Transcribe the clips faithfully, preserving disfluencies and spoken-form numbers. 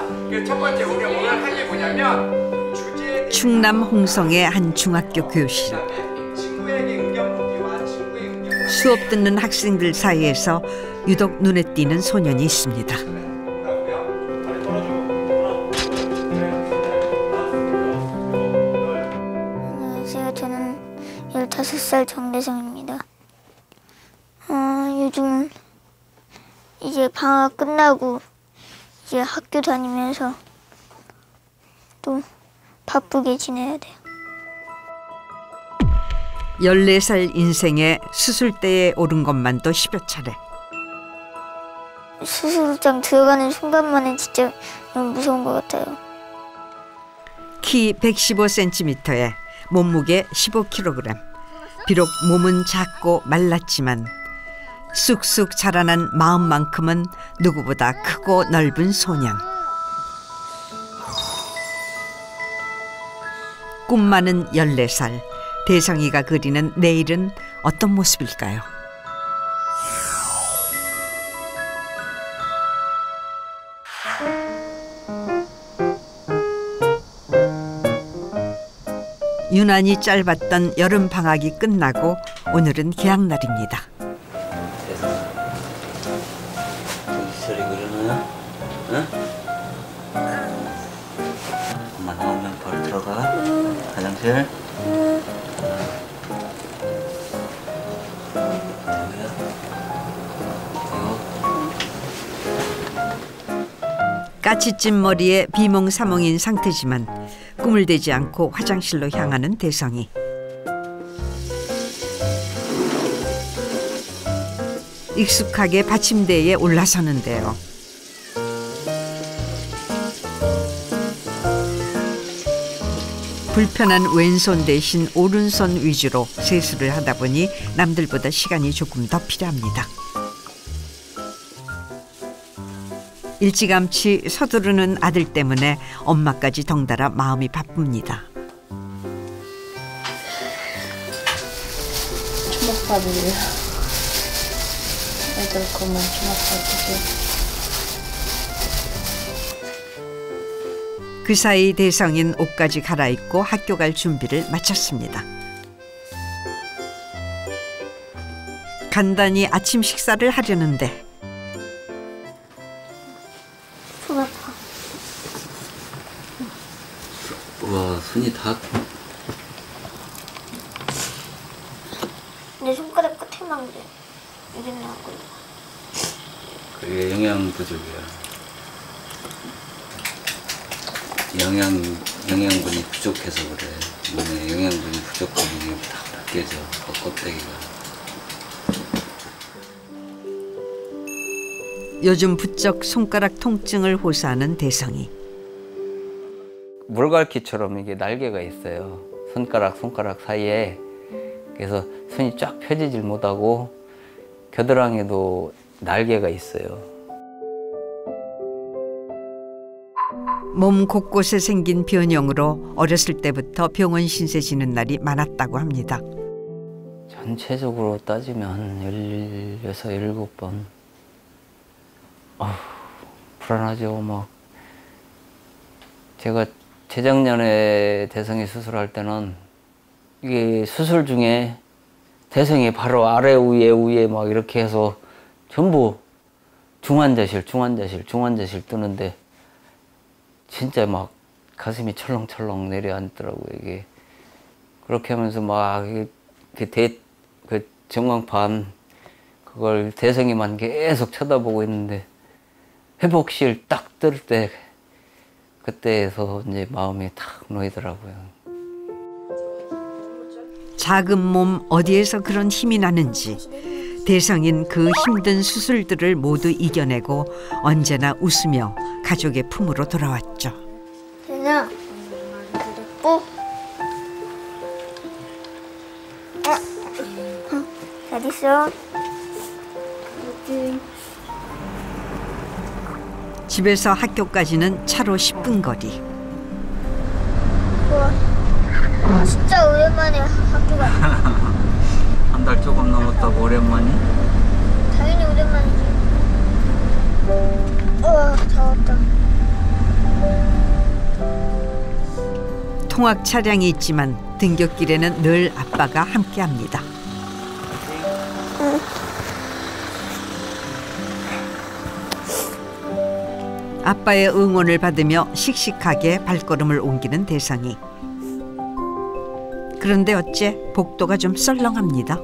첫 번째 우리 오늘 할 게 뭐냐면 주제 충남 홍성의 한 중학교 교실. 친구에게 응용 무기와 친구의 응용 수업 듣는 학생들 사이에서 유독 눈에 띄는 소년이 있습니다. 안녕하세요. 저는 열다섯 살 정대성입니다. 어, 요즘은 이제 방학 끝나고 이제 학교 다니면서 또 바쁘게 지내야 돼요. 열네 살 인생의 수술대에 오른 것만도 십여 차례. 수술장 들어가는 순간만은 진짜 너무 무서운 것 같아요. 키 백십오 센티미터에 몸무게 십오 킬로그램. 비록 몸은 작고 말랐지만 쑥쑥 자라난 마음만큼은 누구보다 크고 넓은 소년. 꿈 많은 열네 살, 대성이가 그리는 내일은 어떤 모습일까요? 유난히 짧았던 여름 방학이 끝나고 오늘은 개학날입니다. 소리 그러나? 응? 엄마 나오면 바로 들어가. 응. 화장실. 응. 까치찜 머리에 비몽사몽인 상태지만 꿈을 대지 않고 화장실로 향하는 대성이. 익숙하게 받침대에 올라서는데요. 불편한 왼손 대신 오른손 위주로 세수를 하다 보니 남들보다 시간이 조금 더 필요합니다. 일찌감치 서두르는 아들 때문에 엄마까지 덩달아 마음이 바쁩니다. 주먹밥이에요. 애들 것만 주먹밥이지. 그 사이 대성인 옷까지 갈아입고 학교 갈 준비를 마쳤습니다. 간단히 아침 식사를 하려는데 손 아파. 우와, 손이 다. 내 손가락 끝에만 그래. 이렇게 나고. 그게 영양 부족이야. 영양, 영양분이 부족해서 그래. 몸에 영양분이 부족하면 이게 다 벗겨져, 겉껍데기가. 요즘 부쩍 손가락 통증을 호소하는 대성이. 물갈퀴처럼 이게 날개가 있어요. 손가락, 손가락 사이에. 그래서 손이 쫙 펴지질 못하고 겨드랑이에도 날개가 있어요. 몸 곳곳에 생긴 변형으로 어렸을 때부터 병원 신세 지는 날이 많았다고 합니다. 전체적으로 따지면 열여섯, 열일곱 번. 어휴, 불안하죠. 막 제가 재작년에 대성이 수술할 때는 이게 수술 중에 대성이 바로 아래 위에 위에 막 이렇게 해서 전부 중환자실, 중환자실, 중환자실 뜨는데 진짜 막 가슴이 철렁철렁 내려앉더라고요, 이게. 그렇게 하면서 막, 그 대, 그 전광판, 그걸 대성이만 계속 쳐다보고 있는데, 회복실 딱 뜰 때, 그때에서 이제 마음이 탁 놓이더라고요. 작은 몸 어디에서 그런 힘이 나는지 대성인 그 힘든 수술들을 모두 이겨내고 언제나 웃으며 가족의 품으로 돌아왔죠. 대나, 뽀. 잘 있어. 집에서 학교까지는 차로 십 분 거리. 우와, 진짜 오랜만에 학교 갔다. 한 달 조금 넘었다고 오랜만이? 당연히 오랜만이지. 우와, 다 왔다. 통학 차량이 있지만 등굣길에는 늘 아빠가 함께합니다. 아빠의 응원을 받으며 씩씩하게 발걸음을 옮기는 대성이. 그런데 어째 복도가 좀 썰렁합니다.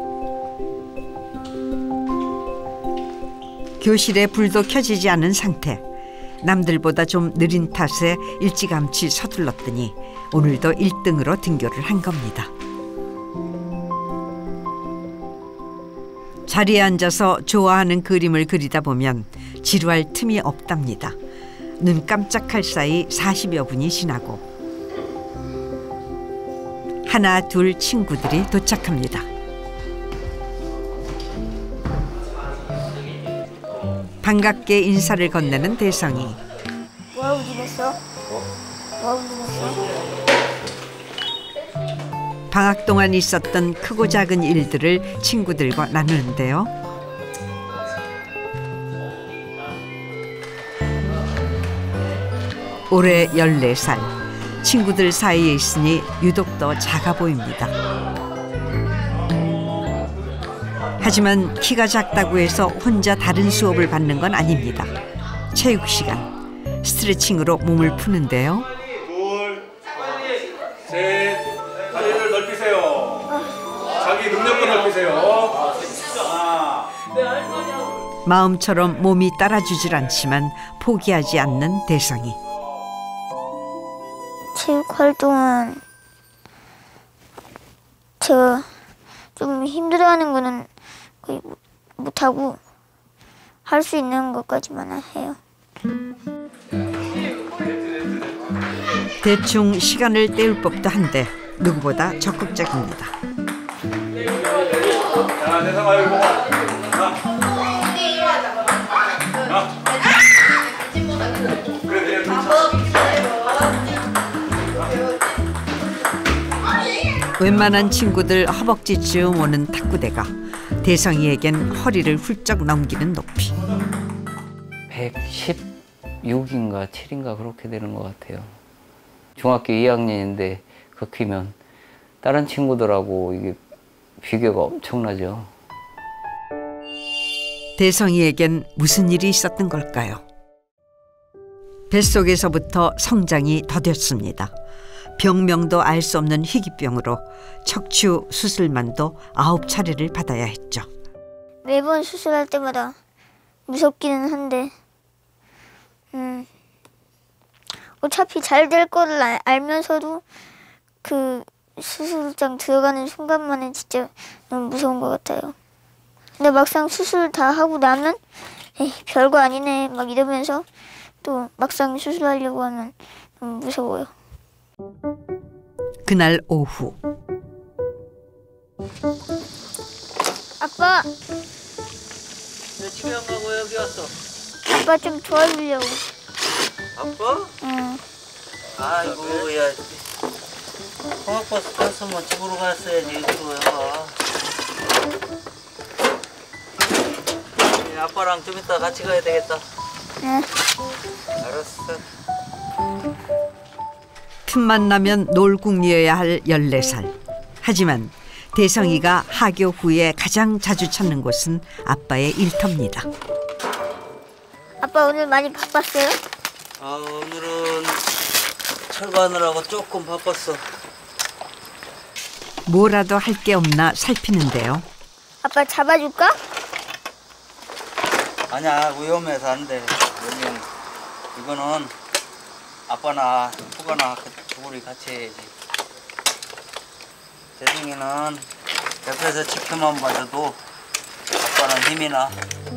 교실에 불도 켜지지 않은 상태. 남들보다 좀 느린 탓에 일찌감치 서둘렀더니 오늘도 일 등으로 등교를 한 겁니다. 자리에 앉아서 좋아하는 그림을 그리다 보면 지루할 틈이 없답니다. 눈 깜짝할 사이 사십여 분이 지나고 하나 둘 친구들이 도착합니다. 반갑게 인사를 건네는 대성이. 뭐하고 지냈어? 뭐하고 지냈어? 방학 동안 있었던 크고 작은 일들을 친구들과 나누는데요. 올해 열네 살, 친구들 사이에 있으니 유독 더 작아 보입니다. 하지만 키가 작다고 해서 혼자 다른 수업을 받는 건 아닙니다. 체육 시간, 스트레칭으로 몸을 푸는데요. 둘, 셋, 다리를 넓히세요. 자기 능력을 넓히세요. 하나. 마음처럼 몸이 따라주질 않지만 포기하지 않는 대성이. 체육 활동은 제가 좀 힘들어하는 거는 거의 못하고 할 수 있는 것까지만 해요. 대충 시간을 때울 법도 한데 누구보다 적극적입니다. 자, 대성아 여기 보고. 그래, 내려 좀 웬만한 친구들 허벅지쯤 오는 탁구대가 대성이에겐 허리를 훌쩍 넘기는 높이. 백십육인가 칠인가 그렇게 되는 것 같아요. 중학교 이 학년인데 그 키면 다른 친구들하고 이게 비교가 엄청나죠. 대성이에겐 무슨 일이 있었던 걸까요? 뱃속에서부터 성장이 더뎠습니다. 병명도 알 수 없는 희귀병으로 척추 수술만도 아홉 차례를 받아야 했죠. 매번 수술할 때마다 무섭기는 한데 음, 어차피 잘 될 거를 알, 알면서도 그 수술장 들어가는 순간만은 진짜 너무 무서운 것 같아요. 근데 막상 수술 다 하고 나면 에이, 별거 아니네 막 이러면서 또 막상 수술하려고 하면 너무 무서워요. 그날 오후. 아빠, 왜 집에 안 가고 여기 왔어? 아빠 좀 도와주려고. 아빠? 응. 아이고, 야. 통학버스 탔으면 집으로 갔어야지, 일찍 와. 아빠랑 좀 이따 같이 가야 되겠다. 응. 알았어. 틈만 나면 놀궁리여야 할 열네 살. 하지만 대성이가 하교 후에 가장 자주 찾는 곳은 아빠의 일터입니다. 아빠 오늘 많이 바빴어요? 아, 오늘은 철거하느라고 조금 바빴어. 뭐라도 할 게 없나 살피는데요. 아빠 잡아줄까? 아니야, 위험해서 안 돼. 여기는 이거는 아빠나 후가나 두 분이 같이 해야지. 대승이는 옆에서 지켜만 봐줘도 아빠는 힘이 나.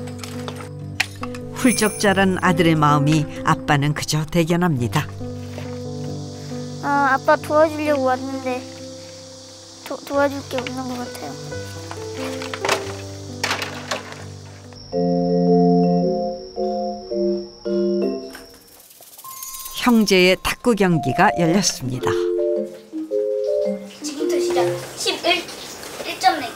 훌쩍 자란 아들의 마음이 아빠는 그저 대견합니다. 아, 아빠 도와주려고 왔는데 도, 도와줄 게 없는 것 같아요. 형제의 탁구 경기가 열렸습니다. 지금부터 시작. 십일 점 내기.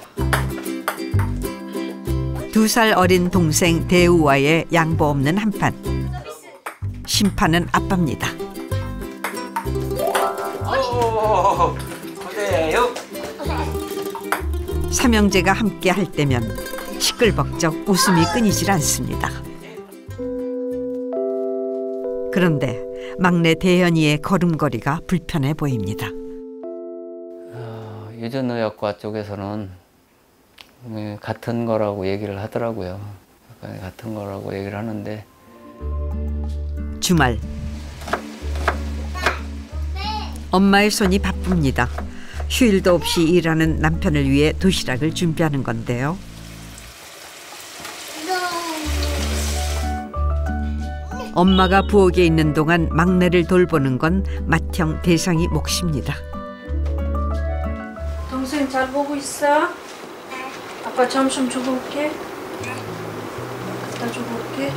두 살 어린 동생 대우와의 양보 없는 한판. 심판은 아빠입니다. 오, 그래요. 삼형제가 함께 할 때면 시끌벅적 웃음이 끊이질 않습니다. 그런데 막내 대현이의 걸음걸이가 불편해 보입니다. 어, 유전의학과 쪽에서는 음, 같은 거라고 얘기를 하더라고요. 같은 거라고 얘기를 하는데 주말 엄마의 손이 바쁩니다. 휴일도 없이 일하는 남편을 위해 도시락을 준비하는 건데요. 엄마가 부엌에 있는 동안 막내를 돌보는 건 맏형 대성이 몫입니다. 동생 잘 보고 있어? 아빠 점심 주고 올게. 갖다 주고 올게.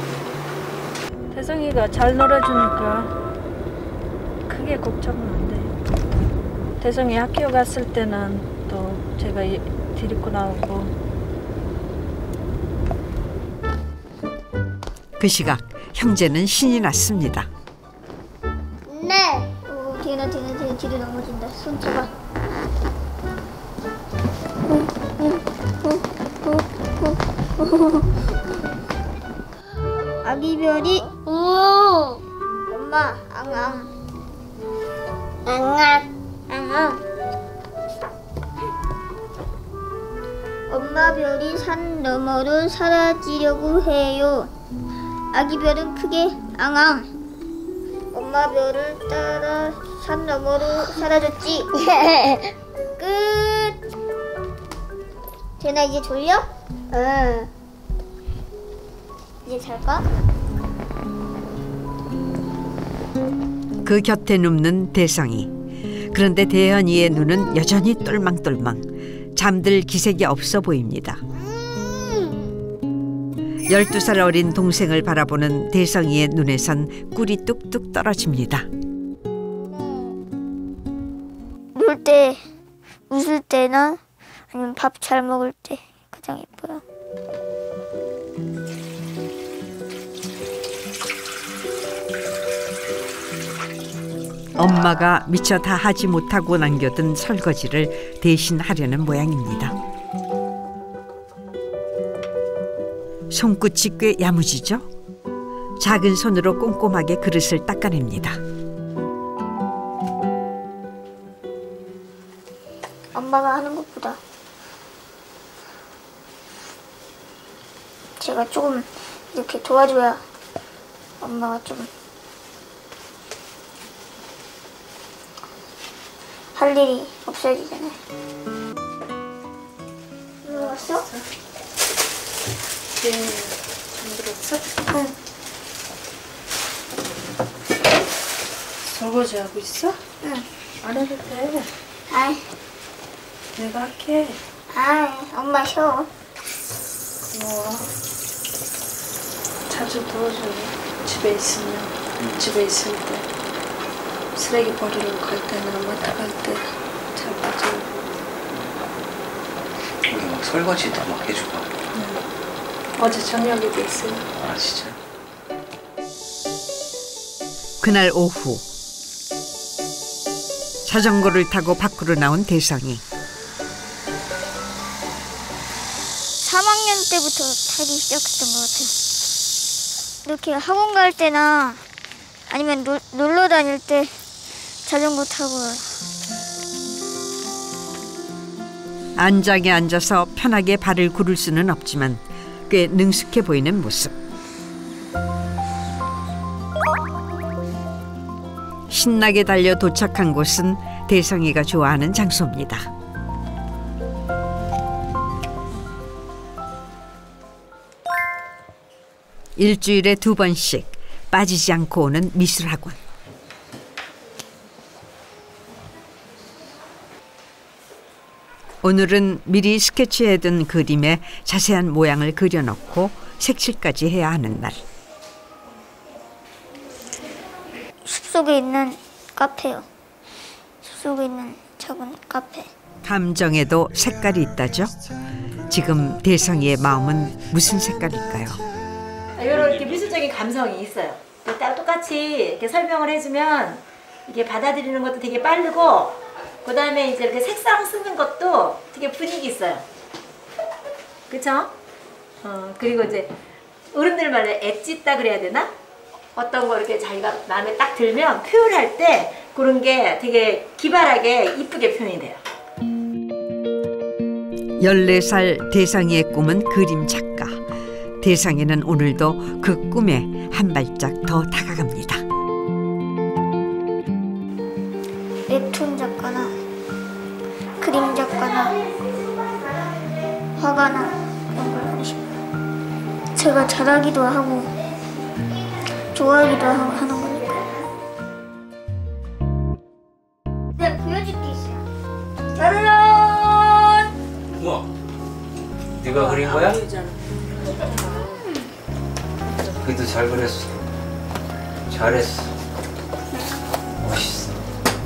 대성이가 잘 놀아주니까 크게 걱정은 안 돼. 대성이 학교 갔을 때는 또 제가 데리고 나오고. 그 시각 형제는 신이 났습니다. 네. 오, 뒤나 뒤나 뒤나 뒤로 넘어진다. 손 잡아. 아기별이 오 엄마 앙앙 앙앙 앙앙 엄마 별이 산 너머로 사라지려고 해요. 아기 별은 크게 앙앙 엄마 별을 따라 산 너머로 사라졌지. 끝. 되나 이제 졸려? 응. 이제 잘까? 그 곁에 눕는 대성이. 그런데 대현이의 눈은 여전히 똘망똘망. 잠들 기색이 없어 보입니다. 열두 살 어린 동생을 바라보는 대성이의 눈에선 꿀이 뚝뚝 떨어집니다. 놀 때, 웃을 때나 아니면 밥 잘 먹을 때 가장 예뻐요. 엄마가 미처 다 하지 못하고 남겨둔 설거지를 대신 하려는 모양입니다. 손끝이 꽤 야무지죠? 작은 손으로 꼼꼼하게 그릇을 닦아냅니다. 엄마가 하는 것보다 제가 조금 이렇게 도와줘야 엄마가 좀 할 일이 없어지잖아요. 뭐 왔어? 네, 잠들었어? 응. 설거지 하고 있어? 응. 안 해도 돼. 아이, 내가 할게. 아이, 엄마 쉬어. 고마워. 자주 도와줘. 집에 있으면, 집에 있을 때. 쓰레기 버리러 갈 때나 마트 갈 때 잘 봐줘. 우리 막 설거지도 막 해주고. 응. 어제 저녁에도 있어요. 아 진짜? 그날 오후 자전거를 타고 밖으로 나온 대성이. 삼 학년 때부터 타기 시작했던 것 같아요. 이렇게 학원 갈 때나 아니면 놀, 놀러 다닐 때 자전거 타고 안장에 앉아서 편하게 발을 구를 수는 없지만 꽤 능숙해 보이는 모습. 신나게 달려 도착한 곳은 대성이가 좋아하는 장소입니다. 일주일에 두 번씩 빠지지 않고 오는 미술학원. 오늘은 미리 스케치해둔 그림에 자세한 모양을 그려놓고 색칠까지 해야 하는 날. 숲속에 있는 카페요. 숲속에 있는 작은 카페. 감정에도 색깔이 있다죠? 지금 대성이의 마음은 무슨 색깔일까요? 이렇게 미술적인 감성이 있어요. 딱 똑같이 이렇게 설명을 해주면 이게 받아들이는 것도 되게 빠르고, 그 다음에 이제 이렇게 색상 쓰는 것도 되게 분위기 있어요. 그쵸? 어, 그리고 이제 어른들 말로 엣짓다 그래야 되나? 어떤 거 이렇게 자기가 마음에 딱 들면 표현할 때 그런 게 되게 기발하게 이쁘게 표현이 돼요. 열네 살 대상이의 꿈은 그림 작가. 대상이는 오늘도 그 꿈에 한 발짝 더 다가갑니다. 웹툰 작가나 그림 작가나 화가나 그런 걸 하고 싶어요. 제가 잘하기도 하고 좋아하기도 하고 하는 거니까. 내가 보여줄 게 있어요. 짜라란! 우와, 네가 그린 거야? 그래도 잘 그렸어. 잘했어. 멋있어.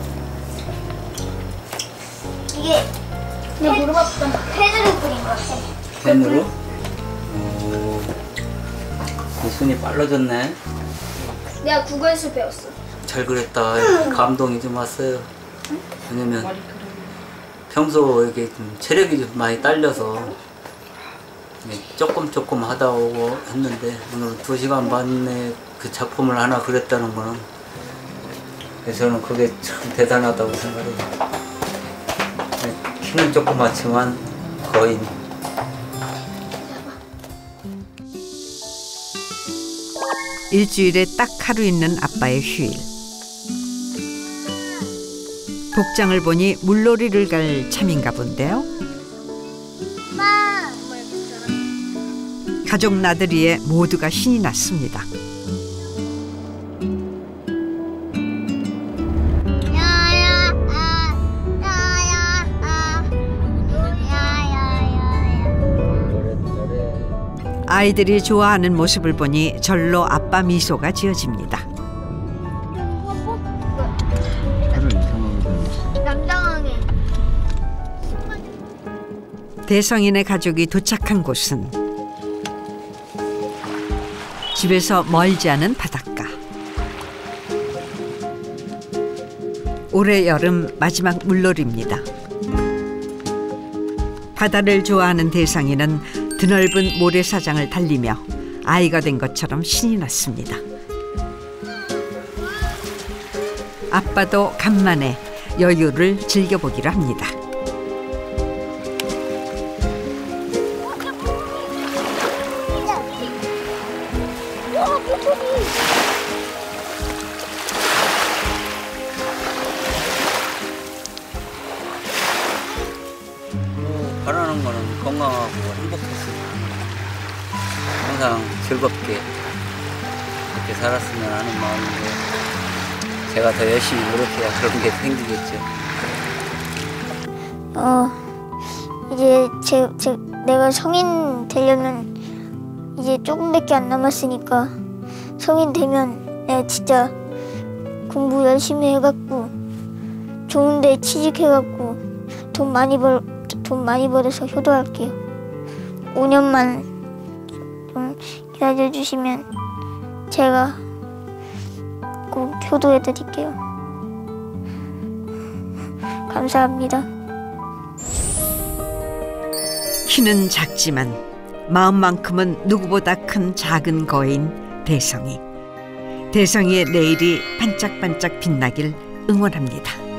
이게 내가 물어봤던 펜으로 그린 거야. 펜으로? 오, 내 손이 빨라졌네. 내가 구글에서 배웠어. 잘 그렸다. 감동이 좀 왔어요. 왜냐면 평소 이렇게 좀 체력이 좀 많이 딸려서 조금 조금 하다 오고 했는데 오늘 두 시간 반에 그 작품을 하나 그렸다는 거는 그래서 저는 그게 참 대단하다고 생각해요. 키는 조그맣지만 거인. 일주일에 딱 하루 있는 아빠의 휴일. 복장을 보니 물놀이를 갈 참인가 본데요. 가족 나들이에 모두가 신이 났습니다. 아이들이 좋아하는 모습을 보니 절로 아빠 미소가 지어집니다. 남당하게. 대성인의 가족이 도착한 곳은 집에서 멀지 않은 바닷가. 올해 여름 마지막 물놀이입니다. 바다를 좋아하는 대상이는 드넓은 모래사장을 달리며 아이가 된 것처럼 신이 났습니다. 아빠도 간만에 여유를 즐겨보기로 합니다. 뭐 바라는 거는 건강하고 행복했으면 항상 즐겁게 그렇게 살았으면 하는 마음인데 제가 더 열심히 노력해야 그런 게 생기겠죠. 어 이제 제, 제 내가 성인 되려면 이제 조금밖에 안 남았으니까 성인 되면 내가 진짜 공부 열심히 해갖고 좋은데 취직해갖고 돈 많이 벌 돈 많이 벌어서 효도할게요. 오 년만 좀 기다려주시면 제가 꼭 효도해드릴게요. 감사합니다. 키는 작지만 마음만큼은 누구보다 큰 작은 거인 대성이. 대성이의 내일이 반짝반짝 빛나길 응원합니다.